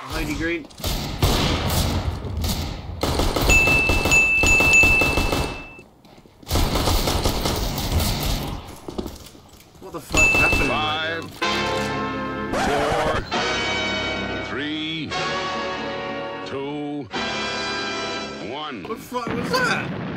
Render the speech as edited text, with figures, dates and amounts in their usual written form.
Heidi Green. What the fuck happened? 5, 4, 3, 2, 1. What the fuck was that?